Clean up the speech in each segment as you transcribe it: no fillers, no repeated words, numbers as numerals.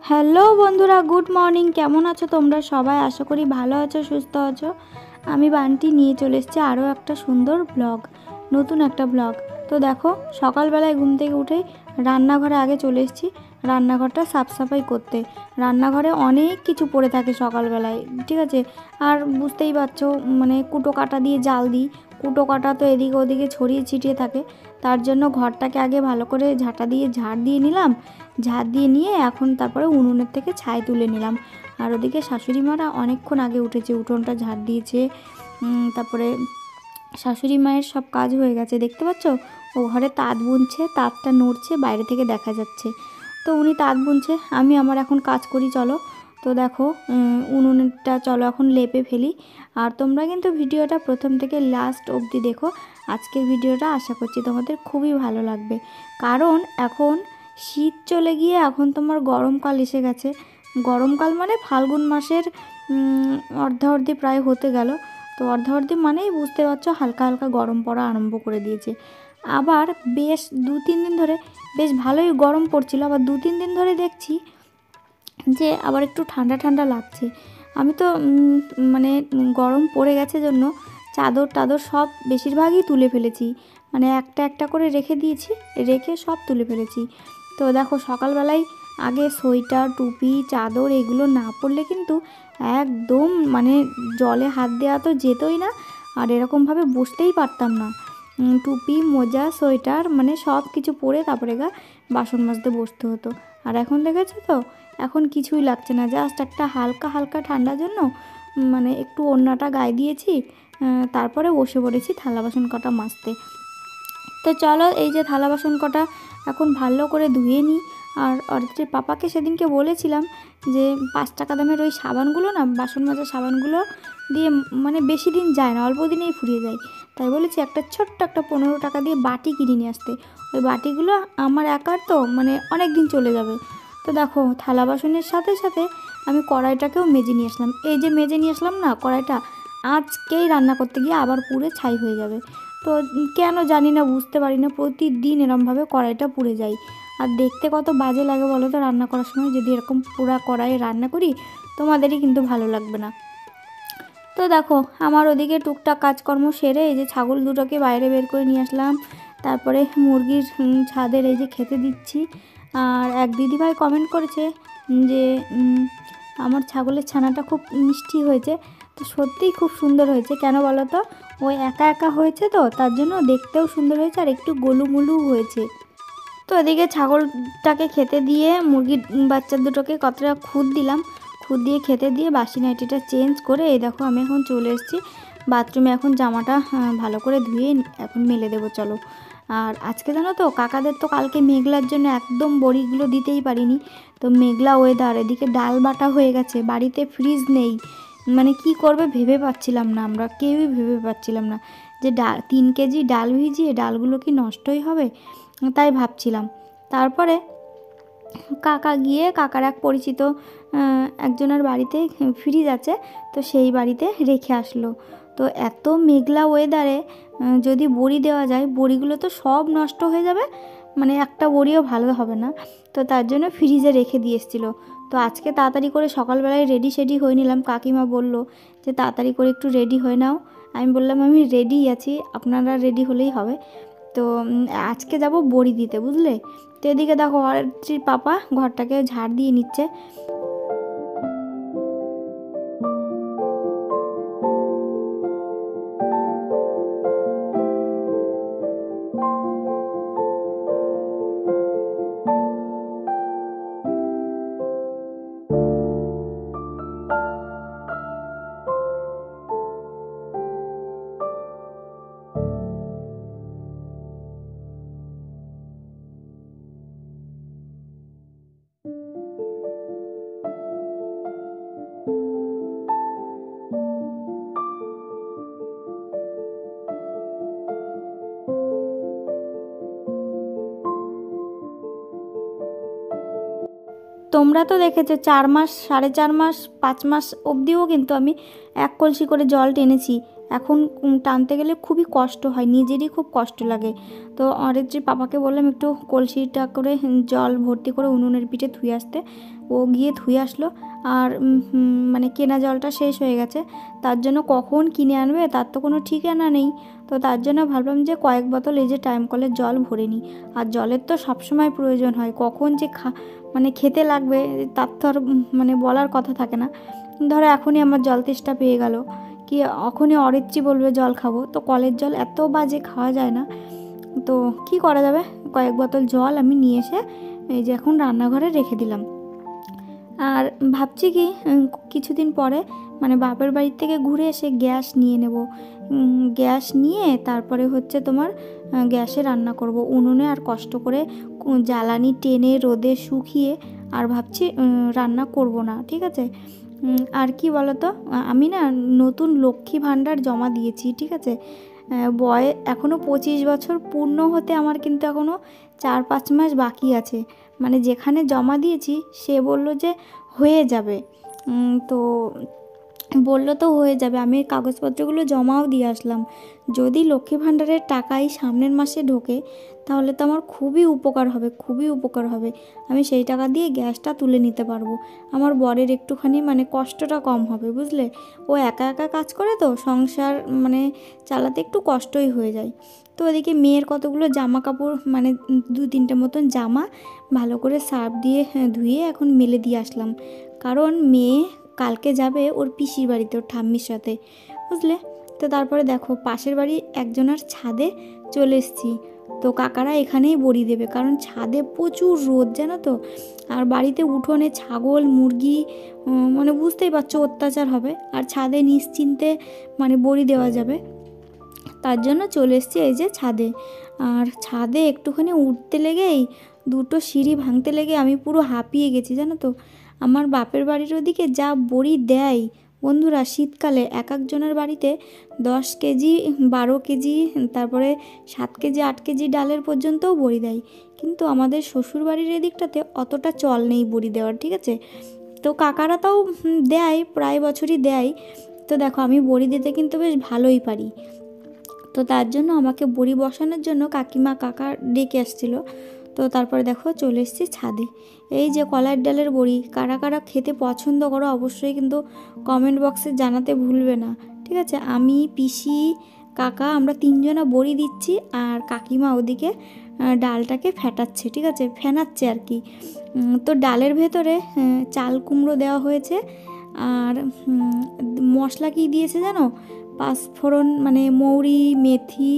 Hello বন্ধুরা, good morning. কেমন আছো তোমরা সবাই? আশা করি ভালো আছো, সুস্থ আছো। আমি বান্টি নিয়ে চলে এসেছি আরও একটা সুন্দর ব্লগ, নতুন একটা ব্লগ। তো দেখো, সকালবেলায় ঘুম থেকে উঠেই রান্নাঘরে আগে চলে এসেছি রান্নাঘরটা সাফসাফাই করতে। রান্নাঘরে অনেক কিছু পড়ে থাকে সকালবেলায়, ঠিক আছে। আর বুঝতেই পারছো, মানে কুটো কাটা দিয়ে জাল দিই, কুটো কাটা তো এদিকে ওদিকে ছড়িয়ে ছিটিয়ে থাকে। তার জন্য ঘরটাকে আগে ভালো করে ঝাঁটা দিয়ে ঝাড় দিয়ে নিলাম। ঝাড় দিয়ে নিয়ে এখন তারপরে উনুনের থেকে ছাই তুলে নিলাম। আর ওদিকে শাশুড়ি মারা অনেকক্ষণ আগে উঠেছে, উঠোনটা ঝাড় দিয়েছে। তারপরে শাশুড়ি মায়ের সব কাজ হয়ে গেছে, দেখতে পাচ্ছ। ও ঘরে তাঁত বুনছে, তাঁতটা নড়ছে, বাইরে থেকে দেখা যাচ্ছে। তো উনি তাঁত বুনছে, আমি আমার এখন কাজ করি, চলো। তো দেখো, উনুনটা চলো এখন লেপে ফেলি। আর তোমরা কিন্তু ভিডিওটা প্রথম থেকে লাস্ট অবধি দেখো। আজকের ভিডিওটা আশা করছি তোমাদের খুবই ভালো লাগবে, কারণ এখন শীত চলে গিয়ে এখন তোমার গরমকাল এসে গেছে। গরমকাল মানে ফাল্গুন মাসের অর্ধাবধি প্রায় হতে গেল। তো অর্ধাবধি মানেই বুঝতে পারছো, হালকা হালকা গরম পড়া আরম্ভ করে দিয়েছে। আবার বেশ 2-3 দিন ধরে বেশ ভালোই গরম পড়ছিল, আবার 2-3 দিন ধরে দেখছি যে আবার একটু ঠান্ডা ঠান্ডা লাগছে। আমি তো মানে গরম পড়ে গেছে জন্য চাদর টাদর সব বেশিরভাগই তুলে ফেলেছি, মানে একটা একটা করে রেখে দিয়েছি, রেখে সব তুলে ফেলেছি। তো দেখো, সকালবেলায় আগে সোয়েটার, টুপি, চাদর এগুলো না পরলে কিন্তু একদম মানে জলে হাত দেওয়া তো যেতই না, আর এরকমভাবে বসতেই পারতাম না। টুপি, মোজা, সোয়েটার মানে সব কিছু পরে তারপরে বাসন মাজতে বসতে হতো। আর এখন দেখেছো তো, এখন কিছুই লাগছে না, জাস্ট একটা হালকা হালকা ঠান্ডার জন্য মানে একটু ওড়নাটা গায়ে দিয়েছি, তারপরে বসে পড়েছি থালা বাসন কটা মাজতে। তো চলো, এই যে থালা বাসন কটা এখন ভালো করে ধুয়ে নিই। আর অর্ধেক পাপাকে সেদিনকে বলেছিলাম যে 5 টাকা দামের ওই সাবানগুলো না, বাসন মাজার সাবানগুলো দিয়ে মানে বেশি দিন যায় না, অল্প দিনেই ফুরিয়ে যায়। তাই বলেছি একটা ছোট্ট একটা 15 টাকা দিয়ে বাটি কিনে নিয়ে আসতে। ওই বাটিগুলো আমার একার তো মানে অনেক দিন চলে যাবে। তো দেখো, থালা বাসনের সাথে সাথে আমি কড়াইটাকেও মেজে নিয়ে আসলাম। এই যে মেজে নিয়ে আসলাম না কড়াইটা, আজকেই রান্না করতে গিয়ে আবার পুড়ে ছাই হয়ে যাবে। তো কেন জানি না, বুঝতে পারি না, প্রতিদিন এরমভাবে কড়াইটা পুড়ে যায়। আর দেখতে কত বাজে লাগে বলো তো রান্না করার সময়, যদি এরকম পুরা কড়াইয়ে রান্না করি তোমাদেরই কিন্তু ভালো লাগবে না। তো দেখো, আমার ওদিকে টুকটাক কাজকর্ম সেরে এই যে ছাগল দুটোকে বাইরে বের করে নিয়ে আসলাম। তারপরে মুরগির ছাদের এই যে খেতে দিচ্ছি। আর এক দিদিভাই কমেন্ট করেছে যে আমার ছাগলের ছানাটা খুব মিষ্টি হয়েছে। তো সত্যিই খুব সুন্দর হয়েছে, কেন বলো তো, ওই একা একা হয়েছে তো তার জন্য দেখতেও সুন্দর হয়েছে আর একটু গোলুমুলু হয়েছে। তো এদিকে ছাগলটাকে খেতে দিয়ে মুরগির বাচ্চা দুটোকে কতটা খুদ দিলাম, খুদ দিয়ে খেতে দিয়ে বাসি নাইটিটা চেঞ্জ করে এই দেখো আমি এখন চলে এসেছি বাথরুমে। এখন জামাটা ভালো করে ধুয়ে এখন মেলে দেবো, চলো। আর আজকে জানো তো, কাকাদের তো কালকে মেঘলার জন্য একদম বড়িগুলো দিতেই পারিনি। তো মেঘলা ওয়েদার, এদিকে ডাল বাটা হয়ে গেছে, বাড়িতে ফ্রিজ নেই, মানে কি করবে ভেবে পাচ্ছিলাম না, আমরা কেউই ভেবে পাচ্ছিলাম না যে 3 কেজি ডাল ভিজিয়ে ডালগুলো কি নষ্টই হবে, তাই ভাবছিলাম। তারপরে কাকার এক পরিচিত একজনের বাড়িতে ফ্রিজ আছে, তো সেই বাড়িতে রেখে আসলো। তো এত মেঘলা ওয়েদারে যদি বড়ি দেওয়া যায়, বড়িগুলো তো সব নষ্ট হয়ে যাবে, মানে একটা বড়িও ভালো হবে না। তো তার জন্য ফ্রিজে রেখে দিয়ে এসেছিলো। তো আজকে তাড়াতাড়ি করে সকালবেলায় রেডি হয়ে নিলাম। কাকিমা বলল যে তাড়াতাড়ি করে একটু রেডি হয়ে নাও। আমি বললাম আমি রেডিই আছি, আপনারা রেডি হলেই হবে। তো আজকে যাব বড়ি দিতে, বুঝলে। তো এদিকে দেখো, অরিত্রীর পাপা ঘরটাকে ঝাড় দিয়ে নিচ্ছে। তোমরা তো দেখেছো 4 মাস, 4.5 মাস, 5 মাস অবধিও কিন্তু আমি 1 কলসি করে জল টেনেছি এখন টানতে গেলে খুবই কষ্ট হয়, নিজেরই খুব কষ্ট লাগে। তো অরিত্রীর পাপাকে বললাম একটু কলসিটা করে জল ভর্তি করে উনুনের পিঠে ধুয়ে আসতে। ও গিয়ে ধুয়ে আসলো। আর মানে কেনা জলটা শেষ হয়ে গেছে, তার জন্য কখন কিনে আনবে তার তো কোনো ঠিকানা নেই। তো তার জন্য ভাবলাম যে কয়েক বোতল এই যে টাইম কলের জল ভরে নিই। আর জলের তো সবসময় প্রয়োজন হয়, কখন যে মানে খেতে লাগবে তার তো আর মানে বলার কথা থাকে না। ধরো এখনই আমার জল তেষ্টা পেয়ে গেল, কি এখনই অরিত্রী বলবে জল খাবো, তো কলের জল এত বাজে খাওয়া যায় না। তো কি করা যাবে, কয়েক বোতল জল আমি নিয়ে এসে এই যে এখন রান্নাঘরে রেখে দিলাম। আর ভাবছি কি কিছুদিন পরে মানে বাপের বাড়ির থেকে ঘুরে এসে গ্যাস নিয়ে নেব। গ্যাস নিয়ে তারপরে হচ্ছে তোমার গ্যাসে রান্না করব, উনুনে আর কষ্ট করে জ্বালানি টেনে রোদে শুকিয়ে আর ভাবছি রান্না করব না, ঠিক আছে। আর কি বলো তো, আমি না নতুন লক্ষ্মী ভাণ্ডার জমা দিয়েছি, ঠিক আছে। এখনও 25 বছর পূর্ণ হতে আমার কিন্তু এখনও 4-5 মাস বাকি আছে। মানে যেখানে জমা দিয়েছি সে বলল যে হয়ে যাবে, তো বললো তো হয়ে যাবে। আমি কাগজপত্রগুলো জমাও দিয়ে আসলাম। যদি লক্ষ্মী ভাণ্ডারের টাকাই সামনের মাসে ঢোকে তাহলে তো আমার খুবই উপকার হবে, খুবই উপকার হবে। আমি সেই টাকা দিয়ে গ্যাসটা তুলে নিতে পারবো। আমার বরের একটুখানি মানে কষ্টটা কম হবে, বুঝলে। ও একা একা কাজ করে তো সংসার মানে চালাতে একটু কষ্টই হয়ে যায়। তো ওদিকে মেয়ের কতগুলো জামা কাপড় মানে 2-3টে মতন জামা ভালো করে সার্ফ দিয়ে ধুয়ে এখন মেলে দিয়ে আসলাম। কারণ মেয়ে কালকে যাবে ওর পিসির বাড়িতে, ওর ঠাম্মির সাথে, বুঝলে। তো তারপরে দেখো পাশের বাড়ি একজনের ছাদে চলে এসেছি। তো কাকারা এখানেই বড়ি দেবে, কারণ ছাদে প্রচুর রোদ, জানো তো। আর বাড়িতে উঠোনে ছাগল মুরগি মানে বুঝতেই পারছো অত্যাচার হবে, আর ছাদে নিশ্চিন্তে মানে বড়ি দেওয়া যাবে। তার জন্য চলে এসেছি এই যে ছাদে। আর ছাদে একটুখানি উঠতে লেগেই 2টো সিঁড়ি ভাঙতে লেগে আমি পুরো হাঁপিয়ে গেছি, জানো তো। আমার বাপের বাড়ির ওদিকে যা বড়ি দেয় বন্ধুরা, শীতকালে এক একজনের বাড়িতে 10 কেজি 12 কেজি তারপরে 7 কেজি 8 কেজি ডালের পর্যন্তও বড়ি দেয়। কিন্তু আমাদের শ্বশুর বাড়ির এদিকটাতে অতটা চল নেই বড়ি দেওয়ার, ঠিক আছে। তো কাকারা তাও দেয়, প্রায় বছরই দেয়। তো দেখো আমি বড়ি দিতে কিন্তু বেশ ভালোই পারি। তো তার জন্য আমাকে বড়ি বসানোর জন্য কাকিমা কাকা ডেকে আসছিলো। তো তারপরে দেখো চলে এসেছি ছাদে। এই যে কলার ডালের বড়ি কারা কারা খেতে পছন্দ করো অবশ্যই কিন্তু কমেন্ট বক্সে জানাতে ভুলবে না, ঠিক আছে। আমি পিসি কাকা আমরা 3জনা বড়ি দিচ্ছি, আর কাকিমা ওদিকে ডালটাকে ফেটাচ্ছে, ঠিক আছে, ফেনাচ্ছে আর কি। তো ডালের ভেতরে চাল কুমড়ো দেওয়া হয়েছে, আর মশলা কি দিয়েছে জানো, পাঁচফোড়ন মানে মৌরি মেথি,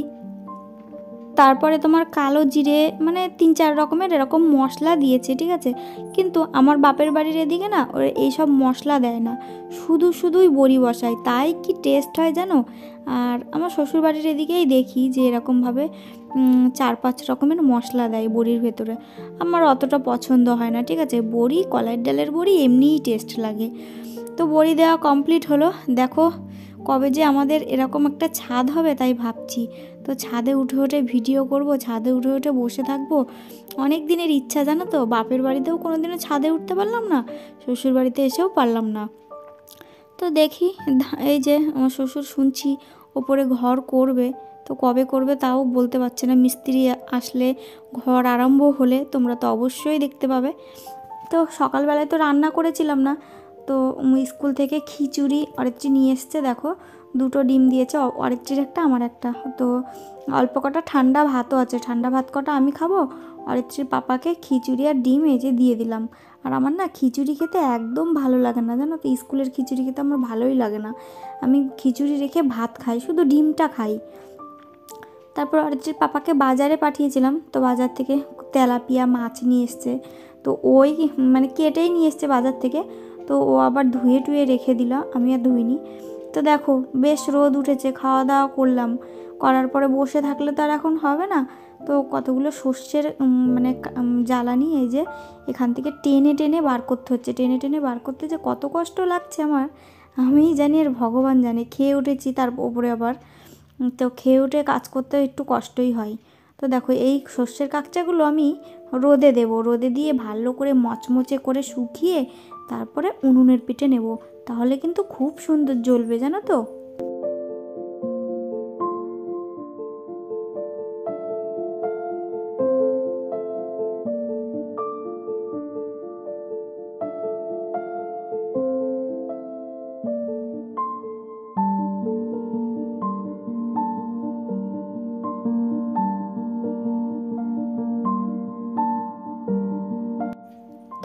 তারপরে তোমার কালো জিরে, মানে 3-4 রকমের এরকম মশলা দিয়েছে, ঠিক আছে। কিন্তু আমার বাপের বাড়ির এদিকে না ওরা এইসব মশলা দেয় না, শুধুই বড়ি বসায়, তাই কি টেস্ট হয় জানো। আর আমার শ্বশুর বাড়ির এদিকেই দেখি যে এরকমভাবে 4-5 রকমের মশলা দেয় বড়ির ভেতরে। আমার অতটা পছন্দ হয় না, ঠিক আছে। বড়ি কলাইয়ের ডালের বড়ি এমনিই টেস্ট লাগে। তো বড়ি দেওয়া কমপ্লিট হলো। দেখো কবে যে আমাদের এরকম একটা ছাদ হবে তাই ভাবছি। তো ছাদে উঠে উঠে ভিডিও করব, ছাদে উঠে উঠে বসে থাকবো, অনেক দিনের ইচ্ছা, জানো তো। বাপের বাড়িতেও কোনো দিনও ছাদে উঠতে পারলাম না, শ্বশুর বাড়িতে এসেও পারলাম না। তো দেখি এই যে আমার শ্বশুর শুনছি ওপরে ঘর করবে, তো কবে করবে তাও বলতে পারছে না। মিস্ত্রি আসলে ঘর আরম্ভ হলে তোমরা তো অবশ্যই দেখতে পাবে। তো সকালবেলায় তো রান্না করেছিলাম না, তো স্কুল থেকে খিচুড়ি অরিত্রী নিয়ে এসছে, দেখো 2টো ডিম দিয়েছে, অরিত্রীর একটা আমার একটা। তো অল্প কটা ঠান্ডা ভাতও আছে, ঠান্ডা ভাত কটা আমি খাবো, অরিত্রীর পাপাকে খিচুড়ি আর ডিম এই যে দিয়ে দিলাম। আর আমার না খিচুড়ি খেতে একদম ভালো লাগে না, জানো তো। স্কুলের খিচুড়ি খেতে আমার ভালোই লাগে না, আমি খিচুড়ি রেখে ভাত খাই, শুধু ডিমটা খাই। তারপর অরিত্রীর পাপাকে বাজারে পাঠিয়েছিলাম, তো বাজার থেকে তেলাপিয়া মাছ নিয়ে এসছে। তো ওই মানে কেটেই নিয়ে এসছে বাজার থেকে, তো ও আবার ধুয়ে টুয়ে রেখে দিল, আমি আর ধুইনি। তো দেখো বেশ রোদ উঠেছে, খাওয়া দাওয়া করলাম, করার পরে বসে থাকলে তো আর এখন হবে না। তো কতগুলো সর্ষের মানে জ্বালানি এই যে এখান থেকে টেনে টেনে বার করতে হচ্ছে, টেনে টেনে বার করতে যে কত কষ্ট লাগছে আমার আমিই জানি, আর ভগবান জানে। খেয়ে উঠেছি তার উপরে আবার, তো খেয়ে উঠে কাজ করতে একটু কষ্টই হয়। তো দেখো এই সর্ষের কাকচাগুলো আমি রোদে দেব, রোদে দিয়ে ভালো করে মচমচে করে শুকিয়ে তারপরে উনুনের পিঠে নেব, তাহলে কিন্তু খুব সুন্দর জ্বলবে, জানো তো।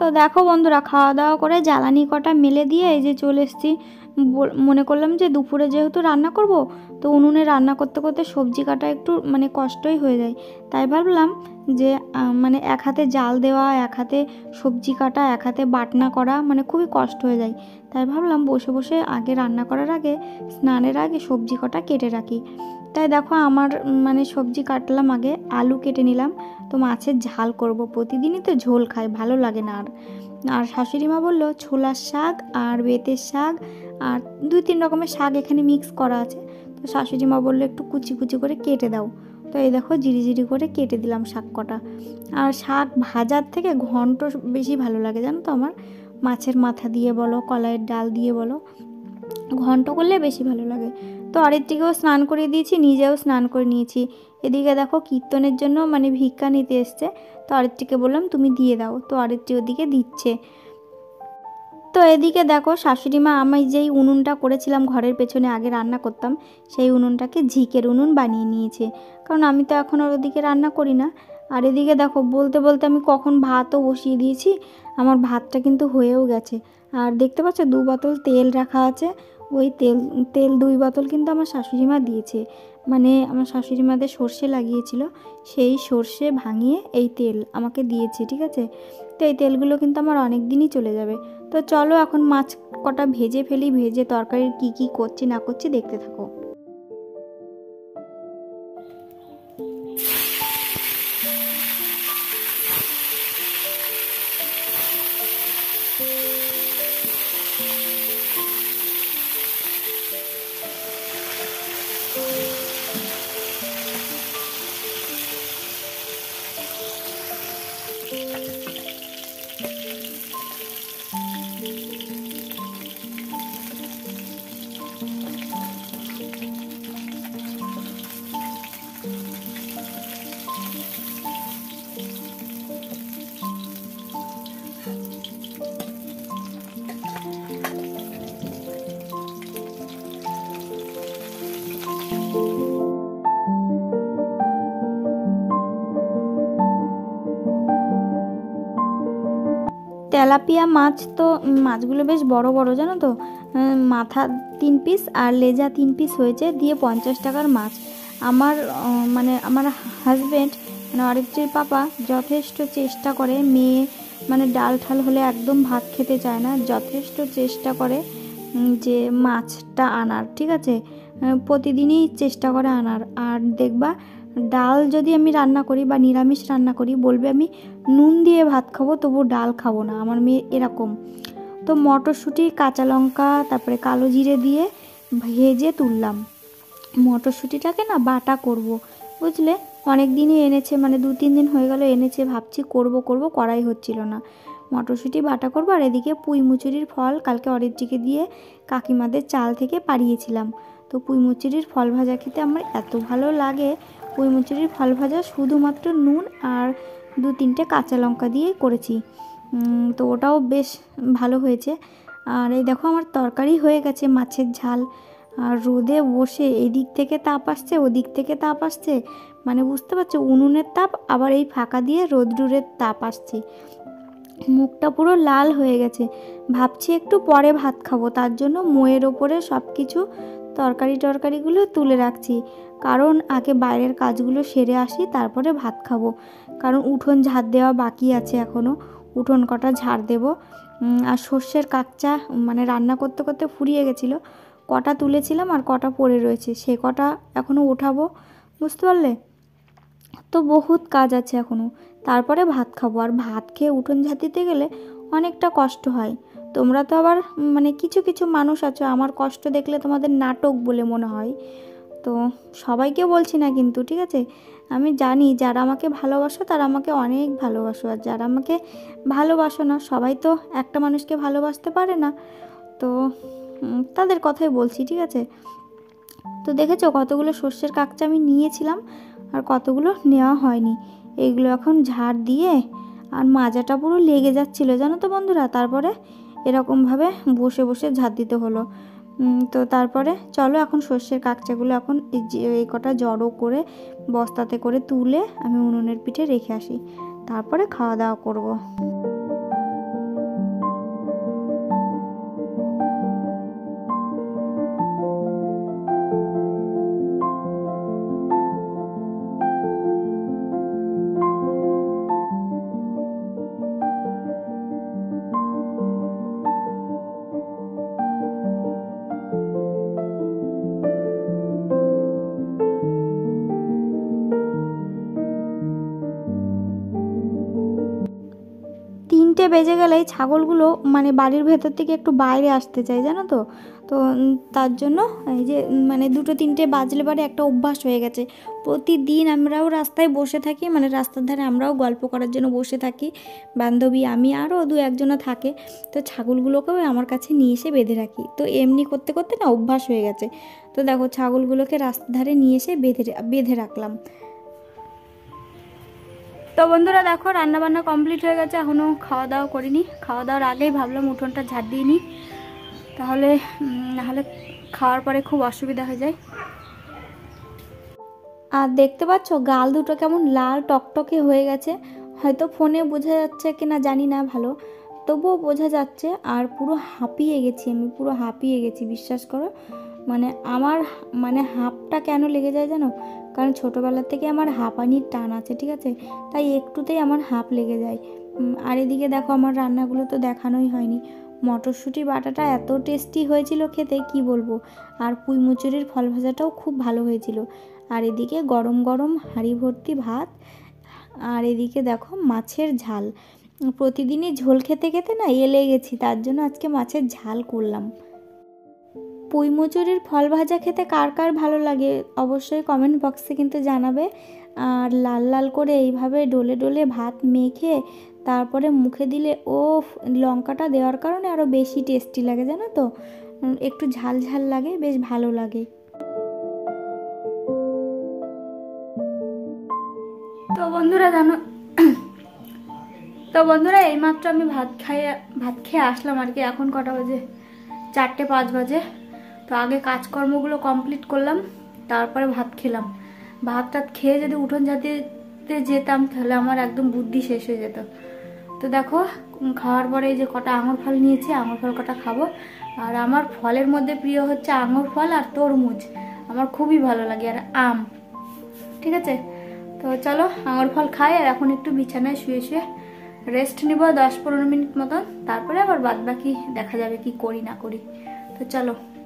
দেখো বন্ধুরা, খাওয়া দাওয়া করে জ্বালানি কটা মেলে দিয়ে এই যে চলে এসেছি। মনে করলাম যে দুপুরে যেহেতু রান্না করব, তো উনুনে রান্না করতে করতে সবজি কাটা একটু মানে কষ্টই হয়ে যায়। তাই ভাবলাম যে মানে এক হাতে জাল দেওয়া, এক হাতে সবজি কাটা, এক হাতে বাটনা করা মানে খুবই কষ্ট হয়ে যায়। তাই ভাবলাম বসে বসে আগে রান্না করার আগে, স্নানের আগে সবজি কটা কেটে রাখি। তাই দেখো আমার মানে সবজি কাটলাম, আগে আলু কেটে নিলাম। তো মাছের ঝাল করব, প্রতিদিনই তো ঝোল খাই, ভালো লাগে না। আর শাশুড়ি মা বললো ছোলার শাক আর বেতের শাক আর 2-3 রকমের শাক এখানে মিক্স করা আছে। তো শাশুড়ি মা বললো একটু কুচি কুচি করে কেটে দাও। তো এই দেখো জিরি জিরি করে কেটে দিলাম শাক কটা। আর শাক ভাজার থেকে ঘন্ট বেশি ভালো লাগে জানো তো আমার। মাছের মাথা দিয়ে বলো, কলাইয়ের ডাল দিয়ে বলো, ঘন্ট করলে বেশি ভালো লাগে। তো আরেকটিকেও স্নান করিয়ে দিয়েছি, নিজেও স্নান করে নিয়েছি। এদিকে দেখো কীর্তনের জন্য মানে ভিক্ষা নিতে এসছে। তো আরেকটিকে বললাম তুমি দিয়ে দাও, তো আরেকটি ওদিকে দিচ্ছে। তো এদিকে দেখো শাশুড়ি মা আমি যেই উনুনটা করেছিলাম ঘরের পেছনে আগে রান্না করতাম, সেই উনুনটাকে ঝিকের উনুন বানিয়ে নিয়েছে, কারণ আমি তো এখন আর ওদিকে রান্না করি না। আর এদিকে দেখো বলতে বলতে আমি কখন ভাতও বসিয়ে দিয়েছি, আমার ভাতটা কিন্তু হয়েও গেছে। আর দেখতে পাচ্ছ 2 বোতল তেল রাখা আছে। ওই তেল 2 বোতল কিন্তু আমার শাশুড়ি মা দিয়েছে, মানে আমার শাশুড়ি মাদের সর্ষে লাগিয়েছিল, সেই সর্ষে ভাঙিয়ে এই তেল আমাকে দিয়েছে, ঠিক আছে। তো এই তেলগুলো কিন্তু আমার অনেক দিনই চলে যাবে। তো চলো এখন মাছ কটা ভেজে ফেলি, ভেজে তরকারির কি কি করছি না করছি দেখতে থাকো। তেলাপিয়া মাছ, তো মাছগুলো বেশ বড় বড় জানো তো। মাথা 3 পিস আর লেজা 3 পিস হয়েছে, দিয়ে 50 টাকার মাছ। আমার মানে আমার হাজব্যান্ড মানে আরেকটির পাপা যথেষ্ট চেষ্টা করে, মেয়ে মানে ডাল ঠাল হলে একদম ভাত খেতে চায় না, যথেষ্ট চেষ্টা করে যে মাছটা আনার, ঠিক আছে। প্রতিদিনই চেষ্টা করে আনার। আর দেখবা ডাল যদি আমি রান্না করি বা নিরামিষ রান্না করি, বলবে আমি নুন দিয়ে ভাত খাবো তবু ডাল খাবো না, আমার মেয়ে এরকম। তো মটরশুঁটি, কাঁচা লঙ্কা, তারপরে কালো জিরে দিয়ে ভেজে তুললাম। মটরশুঁটিটাকে না বাটা করব, বুঝলে। অনেক দিনই এনেছে, মানে 2-3 দিন হয়ে গেল এনেছে, ভাবছি করব করাই হচ্ছিল না। মটরশুঁটি বাটা করবো। আর এদিকে পুঁই মুচুরির ফল কালকে অরিত্রিকে দিয়ে কাকিমাদের চাল থেকে পাড়িয়েছিলাম। তো পুঁই মুচুরির ফল ভাজা খেতে আমার এত ভালো লাগে। পুঁই মুচুরির ফল ভাজা শুধুমাত্র নুন আর 2-3টে কাঁচা লঙ্কা দিয়েই করেছি। তো ওটাও বেশ ভালো হয়েছে। আর এই দেখো আমার তরকারি হয়ে গেছে, মাছের ঝাল। আর রোদে বসে এদিক থেকে তাপ আসছে, ওদিক থেকে তাপ আসছে, মানে বুঝতে পারছো উনুনের তাপ আবার এই ফাঁকা দিয়ে রোদ্দুরের তাপ আসছে। মুখটা পুরো লাল হয়ে গেছে। ভাবছি একটু পরে ভাত খাবো, তার জন্য মোয়ের ওপরে সব কিছু তরকারিগুলো তুলে রাখছি, কারণ আগে বাইরের কাজগুলো সেরে আসি তারপরে ভাত খাবো। কারণ উঠোন ঝাড় দেওয়া বাকি আছে এখনও, উঠোন কটা ঝাড় দেবো। আর সর্ষের কাকচা মানে রান্না করতে করতে ফুরিয়ে গেছিলো, কটা তুলেছিলাম আর কটা পড়ে রয়েছে, সে কটা এখনও ওঠাবো, বুঝতে পারলে। তো বহুত কাজ আছে এখনও, তারপরে ভাত খাবো। আর ভাত খেয়ে উঠোন ঝাড় দিতে গেলে অনেকটা কষ্ট হয়। তোমরা তো আবার মানে কিছু কিছু মানুষ আছো আমার কষ্ট দেখলে তোমাদের নাটক বলে মনে হয়। তো সবাইকে বলছি না কিন্তু, ঠিক আছে। আমি জানি যারা আমাকে ভালোবাসো তারা আমাকে অনেক ভালোবাসো, আর যারা আমাকে ভালোবাসো না, সবাই তো একটা মানুষকে ভালোবাসতে পারে না। তো তাদের কথাই বলছি, ঠিক আছে। তো দেখেছো কতগুলো সর্ষের কাকচা আমি নিয়েছিলাম আর কতগুলো নেওয়া হয়নি। এইগুলো এখন ঝাড় দিয়ে, আর মাজাটা পুরো লেগে যাচ্ছিলো জানো তো বন্ধুরা, তারপরে এরকমভাবে বসে বসে ঝাড় দিতে হলো। তো তারপরে চলো এখন সর্ষের কাকচাগুলো এখন এই কটা জড়ো করে বস্তাতে করে তুলে আমি উনুনের পিঠে রেখে আসি, তারপরে খাওয়া দাওয়া করব। বেজে গেলেই ছাগলগুলো মানে বাড়ির ভেতর থেকে একটু বাইরে আসতে চায়, জানো তো। তো তার জন্য এই যে মানে 2-3টে বাজলে পরে একটা অভ্যাস হয়ে গেছে। প্রতিদিন আমরাও রাস্তায় বসে থাকি, মানে রাস্তার ধারে আমরাও গল্প করার জন্য বসে থাকি, বান্ধবী আমি আরও 2-1জনও থাকে। তো ছাগলগুলোকেও আমার কাছে নিয়ে এসে বেঁধে রাখি। তো এমনি করতে করতে না অভ্যাস হয়ে গেছে। তো দেখো ছাগলগুলোকে রাস্তার ধারে নিয়ে এসে বেঁধে রাখলাম। তো বন্ধুরা দেখো রান্নাবান্না কমপ্লিট হয়ে গেছে, এখনও খাওয়া দাওয়া করিনি। খাওয়া দাওয়ার আগেই ভাবলাম উঠোনটা ঝাড় দিয়ে নিই, নাহলে খাওয়ার পরে খুব অসুবিধা হয়ে যায়। আর দেখতে পাচ্ছ গাল দুটো কেমন লাল টকটকে হয়ে গেছে, হয়তো ফোনে বোঝা যাচ্ছে কি না জানি না ভালো, তবুও বোঝা যাচ্ছে। আর পুরো হাঁপিয়ে গেছি আমি, পুরো হাঁপিয়ে গেছি বিশ্বাস করো। মানে আমার মানে হাঁপটা কেন লেগে যায় জানো, কারণ ছোটোবেলার থেকে আমার হাঁপানির টান আছে, ঠিক আছে, তাই একটুতেই আমার হাঁপ লেগে যায়। আর এদিকে দেখো আমার রান্নাগুলো তো দেখানোই হয়নি। মটরশুঁটি বাটাটা এত টেস্টি হয়েছিল খেতে কি বলবো, আর পুঁই মুচুরির ফল ভাজাটাও খুব ভালো হয়েছিল। আর এদিকে গরম গরম হাঁড়ি ভর্তি ভাত, আর এদিকে দেখো মাছের ঝাল। প্রতিদিনই ঝোল খেতে খেতে না এলে গেছি, তার জন্য আজকে মাছের ঝাল করলাম। পুঁই মুচুরির ফল ভাজা খেতে কার কার ভালো লাগে অবশ্যই কমেন্ট বক্সে কিন্তু জানাবে। আর লাল লাল করে এইভাবে ডলে ডলে ভাত মেখে তারপরে মুখে দিলে ও লঙ্কাটা দেওয়ার কারণে আরও বেশি টেস্টি লাগে, জানো তো, একটু ঝাল ঝাল লাগে, বেশ ভালো লাগে। তো বন্ধুরা এইমাত্র আমি ভাত খেয়ে আসলাম আর কি। এখন কটা বাজে? 4:05 বাজে। তো আগে কাজকর্মগুলো কমপ্লিট করলাম, তারপরে ভাত খেলাম। ভাতটা খেয়ে যদি উঠোন ঝাঁটিতে যেতাম তাহলে আমার একদম বুদ্ধি শেষ হয়ে যেত। তো দেখো খাওয়ার পরে এই যে কটা আঙুর ফল নিয়েছি, আঙুর ফল কটা খাবো। আর আমার ফলের মধ্যে প্রিয় হচ্ছে আঙুর ফল আর তরমুজ, আমার খুবই ভালো লাগে, আর আম, ঠিক আছে। তো চলো আঙুর ফল খাই, আর এখন একটু বিছানায় শুয়ে শুয়ে রেস্ট নিব 10-15 মিনিট মতন, তারপরে আবার বাদ বাকি দেখা যাবে কি করি না করি। তো চলো।